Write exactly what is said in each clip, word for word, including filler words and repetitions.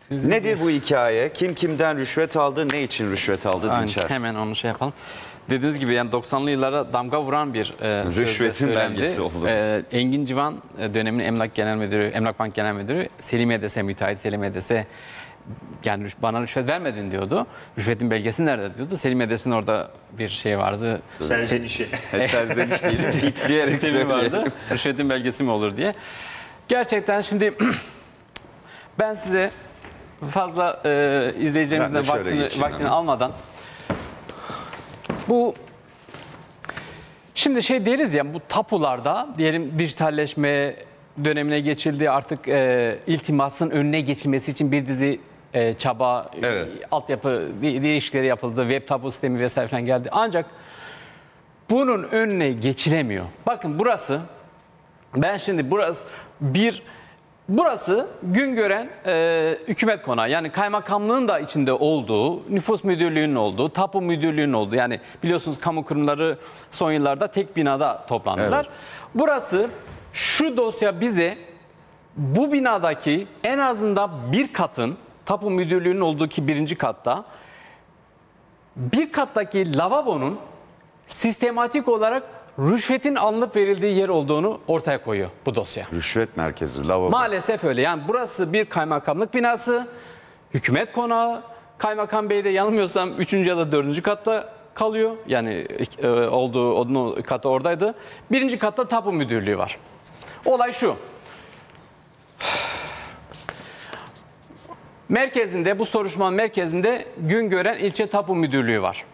Nedir bu hikaye? Kim kimden rüşvet aldı? Ne için rüşvet aldı Dinçer? Hemen onu şey yapalım. Dediğiniz gibi yani doksanlı yıllara damga vuran bir e, rüşvetin belgesi oldu. E, Engin Civan döneminin Emlak Genel Müdürü, Emlak Bank Genel Müdürü Selim Edes'e, müteahhit Selim Edes'e yani bana rüşvet vermedin diyordu. Rüşvetin belgesi nerede diyordu. Selim Edes'in orada bir şey vardı. Serzenişi. Serzeniş değil, bitleyerek sistemi vardı. Rüşvetin belgesi mi olur diye. Gerçekten şimdi ben size fazla e, izleyeceğimizden vaktini, vaktini almadan bu şimdi şey deriz ya, bu tapularda diyelim dijitalleşme dönemine geçildi, artık e, iltimasın önüne geçilmesi için bir dizi e, çaba, evet. altyapı değişiklikleri yapıldı, web tapu sistemi vesaire falan geldi. Ancak bunun önüne geçilemiyor. Bakın burası, ben şimdi burası bir Burası Güngören e, hükümet konağı, yani kaymakamlığın da içinde olduğu, nüfus müdürlüğünün olduğu, tapu müdürlüğünün olduğu, yani biliyorsunuz kamu kurumları son yıllarda tek binada toplandılar. Evet. Burası, şu dosya bize bu binadaki en azından bir katın, tapu müdürlüğünün olduğu ki birinci katta, bir kattaki lavabonun sistematik olarak rüşvetin alınıp verildiği yer olduğunu ortaya koyuyor bu dosya. Rüşvet merkezi, lavabo. Maalesef öyle. Yani burası bir kaymakamlık binası, hükümet konağı. Kaymakam Bey de yanılmıyorsam üçüncü ya da dördüncü katta kalıyor. Yani e, olduğu onun katı oradaydı. Birinci katta tapu müdürlüğü var. Olay şu. Merkezinde, bu soruşturmanın merkezinde Güngören İlçe Tapu Müdürlüğü var.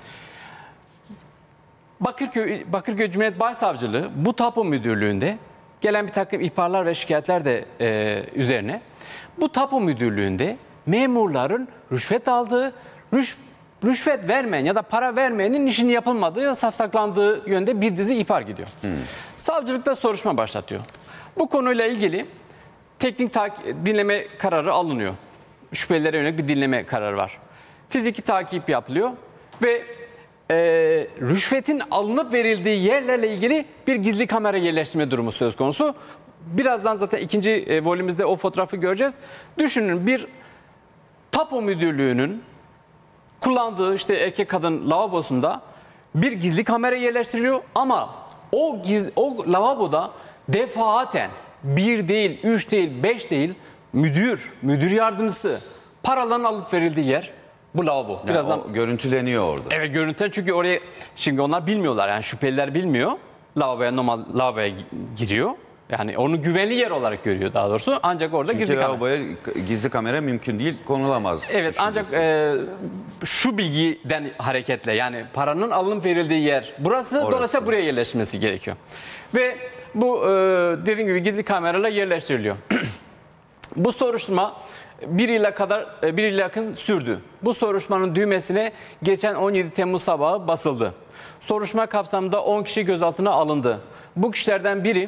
Bakırköy, Bakırköy Cumhuriyet Başsavcılığı bu tapu müdürlüğünde gelen bir takım ihbarlar ve şikayetler de e, üzerine bu tapu müdürlüğünde memurların rüşvet aldığı, rüş, rüşvet vermeyen ya da para vermeyenin işini yapılmadığı ya da safsaklandığı yönde bir dizi ihbar gidiyor. Hmm. Savcılıkta soruşturma başlatıyor. Bu konuyla ilgili teknik dinleme kararı alınıyor. Şüphelilere yönelik bir dinleme kararı var. Fiziki takip yapılıyor ve e, rüşvetin alınıp verildiği yerlerle ilgili bir gizli kamera yerleştirme durumu söz konusu. Birazdan zaten ikinci e, volümümüzde o fotoğrafı göreceğiz. Düşünün, bir tapu müdürlüğünün kullandığı işte erkek kadın lavabosunda bir gizli kamera yerleştiriliyor ama o, giz, o lavaboda defaaten bir değil, üç değil, beş değil, müdür, müdür yardımcısı paraların alıp verildiği yer bu lavabo. Yani birazdan o görüntüleniyor orada. Evet, görüntüleniyor çünkü oraya şimdi onlar bilmiyorlar, yani şüpheliler bilmiyor. Lavaboya, normal lavaboya giriyor. Yani onu güvenli yer olarak görüyor daha doğrusu. Ancak orada çünkü gizli kamera. lavaboya gizli kamera mümkün değil, konulamaz. Evet, ancak e, şu bilgiden hareketle, yani paranın alınıp verildiği yer burası. Orası. Dolayısıyla buraya yerleşmesi gerekiyor. Ve bu e, dediğim gibi gizli kameralarla yerleştiriliyor. Bu soruşturma bir yıla kadar, bir yıla yakın sürdü. Bu soruşturmanın düğmesine geçen on yedi Temmuz sabahı basıldı. Soruşturma kapsamında on kişi gözaltına alındı. Bu kişilerden biri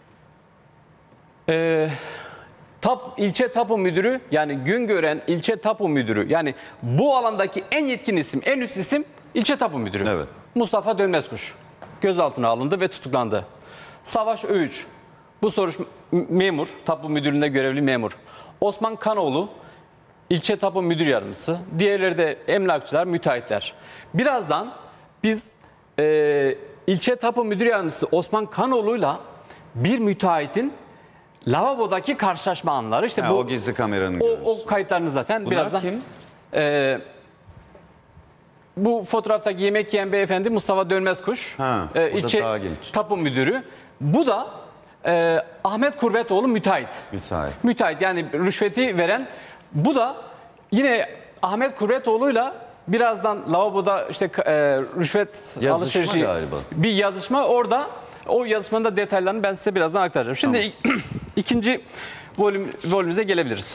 e, tap, ilçe tapu müdürü, yani Güngören ilçe tapu müdürü, yani bu alandaki en yetkin isim, en üst isim ilçe tapu müdürü. Evet. Mustafa Dönmezkuş gözaltına alındı ve tutuklandı. Savaş Öğüç, bu soruşturma memur, tapu müdürlüğünde görevli memur. Osman Kanoğlu, ilçe tapu müdür yardımcısı. Diğerleri de emlakçılar, müteahhitler. Birazdan biz e, ilçe tapu müdür yardımcısı Osman Kanoğlu'yla bir müteahhitin lavabodaki karşılaşma anları. İşte ha, bu, o gizli kameranın o, o kayıtlarını zaten bunlar birazdan. Kim? E, bu fotoğraftaki yemek yiyen beyefendi Mustafa Dönmezkuş, ha, e, ilçe tapu müdürü. Bu da e, Ahmet Kurbetoğlu, müteahhit. Müteahhit. Müteahhit, yani rüşveti veren. Bu da yine Ahmet Kurbetoğlu'yla birazdan lavaboda işte e, rüşvet yazışma alışverişi galiba. Bir yazışma orada. O yazışmanın da detaylarını ben size birazdan aktaracağım. Şimdi tamam. ikinci volüm, volümümüze gelebiliriz.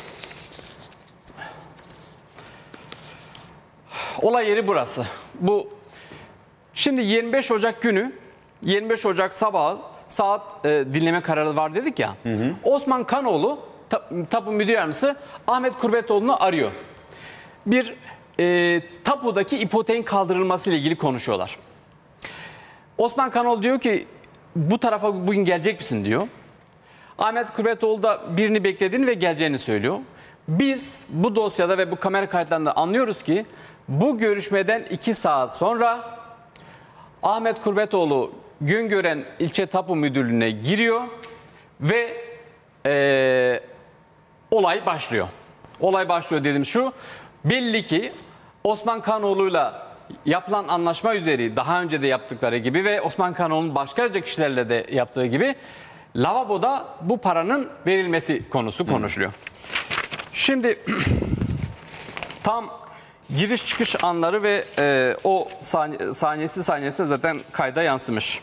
Olay yeri burası. Bu şimdi yirmi beş Ocak günü, yirmi beş Ocak sabahı saat e, dinleme kararı var dedik ya. Hı hı. Osman Kanoğlu, ta, tapu müdür yardımcısı Ahmet Kurbetoğlu'nu arıyor. Bir e, tapudaki ipoteğin kaldırılması ile ilgili konuşuyorlar. Osman Kanoğlu diyor ki bu tarafa bugün gelecek misin diyor. Ahmet Kurbetoğlu da birini beklediğini ve geleceğini söylüyor. Biz bu dosyada ve bu kamera kayıtlarında anlıyoruz ki bu görüşmeden iki saat sonra Ahmet Kurbetoğlu Güngören İlçe Tapu Müdürlüğü'ne giriyor ve e, olay başlıyor. Olay başlıyor dedim şu, belli ki Osman Kanoğlu'yla yapılan anlaşma üzeri daha önce de yaptıkları gibi ve Osman Kanoğlu'nun başkaca kişilerle de yaptığı gibi lavaboda bu paranın verilmesi konusu konuşuluyor. Şimdi tam giriş çıkış anları ve e, o saniye, saniyesi saniyesi zaten kayda yansımış.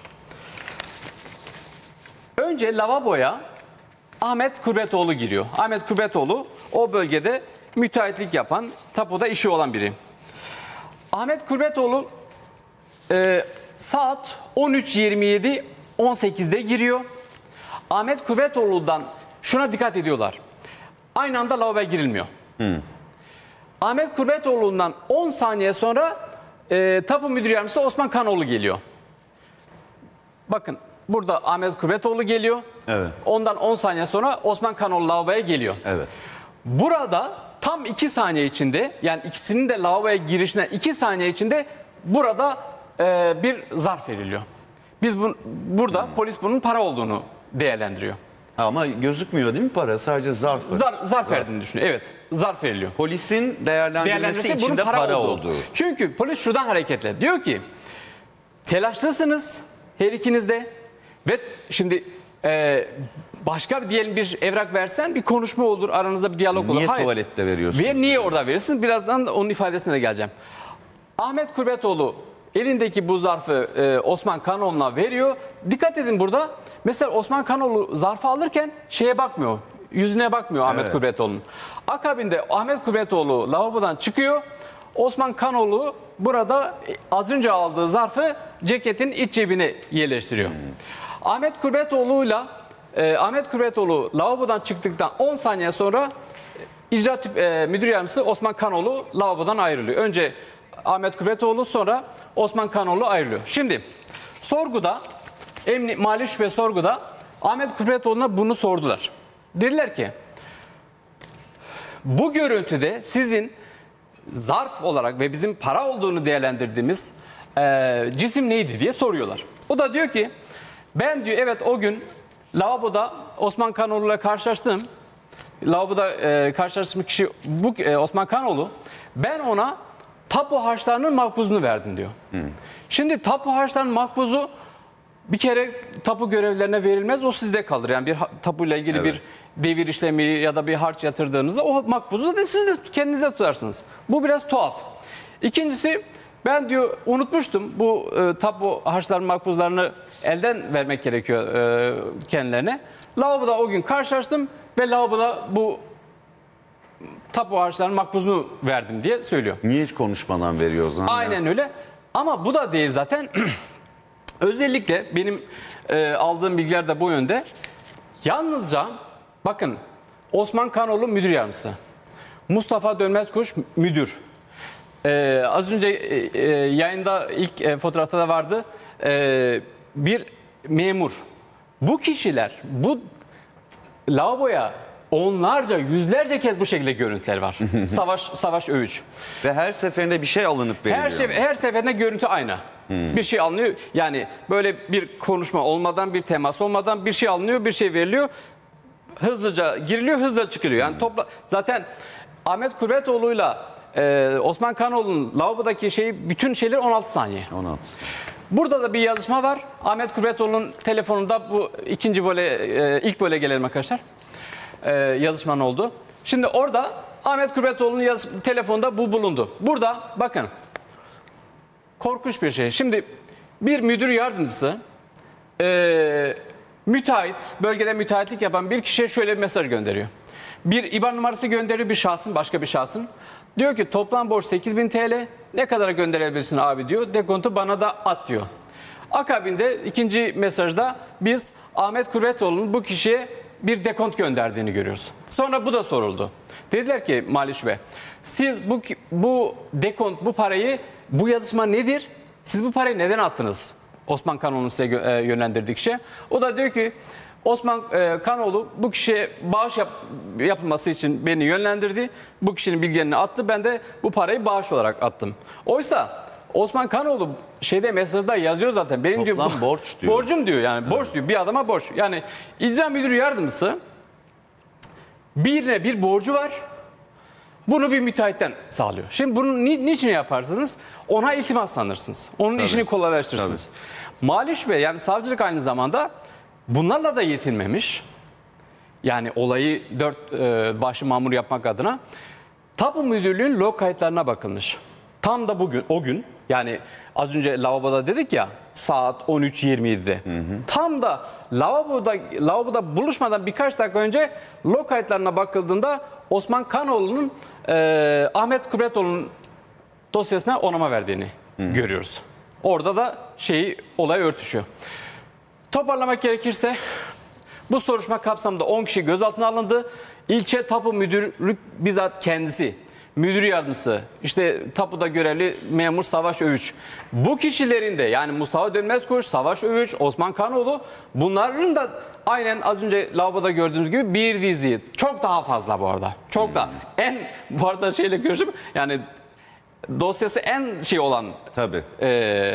Önce lavaboya Ahmet Kurbetoğlu giriyor. Ahmet Kurbetoğlu o bölgede müteahhitlik yapan, tapuda işi olan biri. Ahmet Kurbetoğlu e, saat on üç yirmi yedi on sekizde giriyor. Ahmet Kurbetoğlu'dan şuna dikkat ediyorlar. Aynı anda lavaboya girilmiyor. Hmm. Ahmet Kurbetoğlu'ndan on saniye sonra e, tapu müdür yardımcısı Osman Kanoğlu geliyor. Bakın burada Ahmet Kurbetoğlu geliyor. Evet. Ondan on saniye sonra Osman Kanoğlu lavaboya geliyor. Evet. Burada tam iki saniye içinde, yani ikisinin de lavaboya girişine iki saniye içinde burada e, bir zarf veriliyor. Biz bu, burada hmm. polis bunun para olduğunu değerlendiriyor. Ama gözükmüyor değil mi para? Sadece zarf. Zar, zarf, zarf verdiğini düşünüyor. Evet, zarf veriliyor. Polisin değerlendirmesi içinde para, para olduğu. olduğu. Çünkü polis şuradan hareketle diyor ki telaşlısınız her ikiniz de ve şimdi e, başka diyelim bir evrak versen bir konuşma olur, aranızda bir diyalog olur. Niye Hayır. tuvalette veriyorsun? Ve niye orada verirsin? Birazdan onun ifadesine de geleceğim. Ahmet Kurbetoğlu elindeki bu zarfı e, Osman Kanoğlu'na veriyor. Dikkat edin burada. Mesela Osman Kanoğlu zarfı alırken şeye bakmıyor. Yüzüne bakmıyor Ahmet evet. Kurbetoğlu'nun. Akabinde Ahmet Kurbetoğlu lavabodan çıkıyor. Osman Kanoğlu burada az önce aldığı zarfı ceketin iç cebine yerleştiriyor. Hmm. Ahmet Kurbetoğlu'yla e, Ahmet Kurbetoğlu lavabodan çıktıktan on saniye sonra icra tüp, e, müdür yardımcısı Osman Kanoğlu lavabodan ayrılıyor. Önce Ahmet Kurbetoğlu, sonra Osman Kanoğlu ayrılıyor. Şimdi sorguda, emni, mali şüphe sorguda Ahmet Kurbetoğlu'na bunu sordular. Dediler ki bu görüntüde sizin zarf olarak ve bizim para olduğunu değerlendirdiğimiz e, cisim neydi diye soruyorlar. O da diyor ki ben diyor evet o gün lavaboda Osman Kanoğlu'yla karşılaştım. Lavaboda e, karşılaştığım kişi bu e, Osman Kanoğlu. Ben ona tapu harçlarının makbuzunu verdim diyor. Hmm. Şimdi tapu harçlarının makbuzu bir kere tapu görevlilerine verilmez. O sizde kalır. Yani bir tapuyla ilgili evet. bir devir işlemi ya da bir harç yatırdığınızda o makbuzu da siz de kendinize tutarsınız. Bu biraz tuhaf. İkincisi ben diyor unutmuştum bu e, tapu harçlarının makbuzlarını elden vermek gerekiyor e, kendilerine. Lavaboda o gün karşılaştım ve lavaboda bu tapu harçlarının makbuzunu verdim diye söylüyor. Niye hiç konuşmadan veriyor o zaman? Aynen ya. Öyle. Ama bu da değil zaten. Özellikle benim e, aldığım bilgiler de bu yönde. Yalnızca bakın Osman Kanoğlu müdür yardımcısı. Mustafa Dönmezkuş müdür. E, az önce e, e, yayında ilk e, fotoğrafta da vardı. E, bir memur. Bu kişiler bu lavaboya onlarca, yüzlerce kez bu şekilde görüntüler var. Savaş Savaş Öğüç. Ve her seferinde bir şey alınıp veriliyor. Her şey, her seferinde görüntü aynı. Hmm. Bir şey alınıyor. Yani böyle bir konuşma olmadan, bir temas olmadan bir şey alınıyor, bir şey veriliyor. Hızlıca giriliyor, hızlıca çıkılıyor. Yani hmm. topla zaten Ahmet Kurbetoğlu'yla e, Osman Kanoğlu'nun lavabodaki şeyi, bütün şeyler on altı saniye. on altı. Burada da bir yazışma var. Ahmet Kurbetoğlu'nun telefonunda bu ikinci vole, e, ilk vole gelelim arkadaşlar. E, yazışmanın oldu. Şimdi orada Ahmet Kurbetoğlu'nun yaz, telefonda bu bulundu. Burada bakın korkunç bir şey. Şimdi bir müdür yardımcısı e, müteahhit, bölgede müteahhitlik yapan bir kişiye şöyle bir mesaj gönderiyor. Bir İ B A N numarası gönderiyor bir şahsın, başka bir şahsın. Diyor ki toplam borç sekiz bin T L. Ne kadara gönderebilirsin abi diyor. Dekontu bana da at diyor. Akabinde ikinci mesajda biz Ahmet Kurbetoğlu'nun bu kişiye bir dekont gönderdiğini görüyoruz. Sonra bu da soruldu. Dediler ki mali şube, siz bu, bu dekont, bu parayı, bu yazışma nedir? Siz bu parayı neden attınız? Osman Kanoğlu'nun size yönlendirdiği kişi. O da diyor ki Osman e, Kanoğlu bu kişiye bağış yap, yapılması için beni yönlendirdi. Bu kişinin bilgilerini attı. Ben de bu parayı bağış olarak attım. Oysa Osman Kanoğlu şeyde mesajda yazıyor zaten. Benim diyor, Toplam bu, borç diyor. Borcum diyor yani. Borç diyor. Bir adama borç. Yani icra müdürü yardımcısı birine bir borcu var. Bunu bir müteahhitten sağlıyor. Şimdi bunu ni, niçin yaparsınız? Ona iltimaslanırsınız. Onun Tabii. işini kolaylaştırırsınız. Mali şube yani savcılık aynı zamanda bunlarla da yetinmemiş. Yani olayı dört e, başı mamur yapmak adına Tapu Müdürlüğü'nün log kayıtlarına bakılmış. Tam da bugün o gün yani az önce lavaboda dedik ya saat on üç yirmi yedi'de. Hı hı. Tam da lavaboda lavaboda buluşmadan birkaç dakika önce log kayıtlarına bakıldığında Osman Kanoğlu'nun e, Ahmet Kubretoğlu'nun dosyasına onama verdiğini hı. görüyoruz. Orada da şeyi olay örtüşüyor. Toparlamak gerekirse bu soruşturma kapsamında on kişi gözaltına alındı. İlçe Tapu Müdürlük bizzat kendisi, müdür yardımcısı, işte tapuda görevli memur Savaş Övüç. Bu kişilerin de yani Mustafa Dönmezkuş, Savaş Övüç, Osman Kanoğlu bunların da aynen az önce lavaboda gördüğünüz gibi bir dizi. Çok daha fazla bu arada. Çok hmm. da. En bu arada şeyle görüşüp yani dosyası en şey olan tabii. E,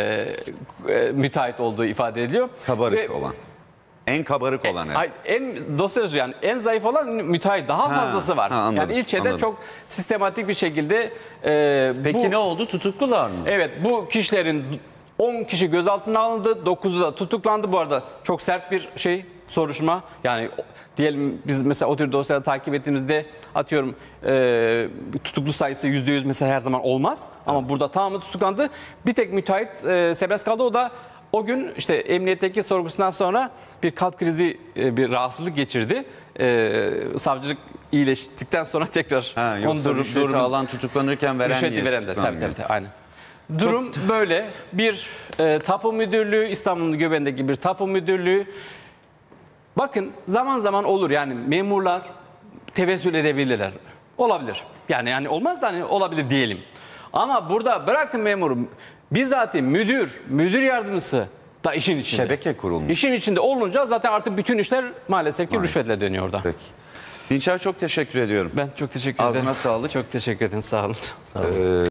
e, müteahhit olduğu ifade ediliyor. Kabarık Ve, olan. En kabarık olan. En, en dosyası yani en zayıf olan müteahhit daha ha, fazlası var. Ha, anladım, yani ilçede anladım. Çok sistematik bir şekilde e, Peki bu, ne oldu? Tutuklular mı? Evet, bu kişilerin on kişi gözaltına alındı, dokuzu da tutuklandı. Bu arada çok sert bir şey soruşturma. Yani diyelim biz mesela o tür dosyaları takip ettiğimizde atıyorum e, tutuklu sayısı yüzde yüz mesela her zaman olmaz. Evet. Ama burada tamamı tutuklandı. Bir tek müteahhit e, serbest kaldı. O da o gün işte emniyetteki sorgusundan sonra bir kalp krizi, e, bir rahatsızlık geçirdi. E, savcılık iyileştikten sonra tekrar ha, yoksa onu rüşveti durum, alan tutuklanırken veren rüşveti niye veren de tabii, tabii, tabii, aynen. Durum Çok... böyle. Bir e, tapu müdürlüğü, İstanbul'un göbeğindeki bir tapu müdürlüğü. Bakın zaman zaman olur yani memurlar tevessül edebilirler. Olabilir. Yani yani olmaz da hani olabilir diyelim. Ama burada bırakın memuru bizzat müdür, müdür yardımcısı da işin içinde. Şebeke kurulmuş. İşin içinde olunca zaten artık bütün işler maalesef ki maalesef. rüşvetle dönüyor orada. Peki. Dinçer çok teşekkür ediyorum. Ben çok teşekkür ederim. Ağzına sağlık. Çok teşekkür ederim. Sağ olun. Sağ olun. Ee,